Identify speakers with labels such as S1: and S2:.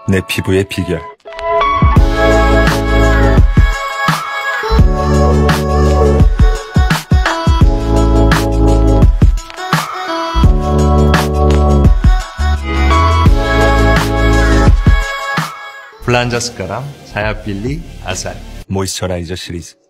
S1: 내 피부의 비결.
S2: Belanja sekarang, saya pilih Asal.
S1: 모이스처라이저 시리즈.